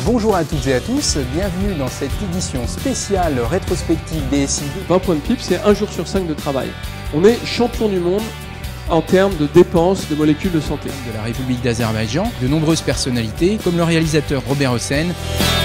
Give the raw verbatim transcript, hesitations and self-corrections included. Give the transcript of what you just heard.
Bonjour à toutes et à tous, bienvenue dans cette édition spéciale rétrospective D S I. vingt points de P I B, c'est un jour sur cinq de travail. On est champion du monde en termes de dépenses de molécules de santé. De la République d'Azerbaïdjan, de nombreuses personnalités comme le réalisateur Robert Hossein.